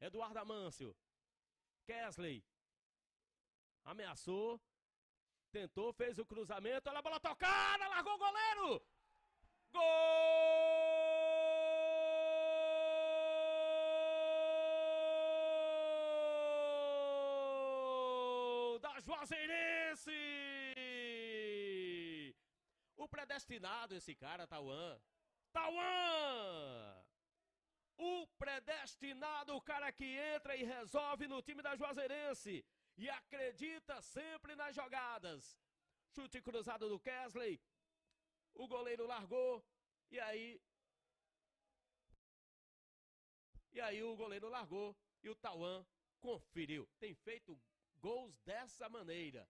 Eduardo Amâncio. Kesley. Ameaçou. Tentou, fez o cruzamento. Olha a bola tocada, largou o goleiro. Gol da Juazeirense. O predestinado, esse cara, Tauan. Tauan! O predestinado, o cara que entra e resolve no time da Juazeirense. E acredita sempre nas jogadas. Chute cruzado do Kesley. O goleiro largou. E aí o goleiro largou. E o Tauan conferiu. Tem feito gols dessa maneira.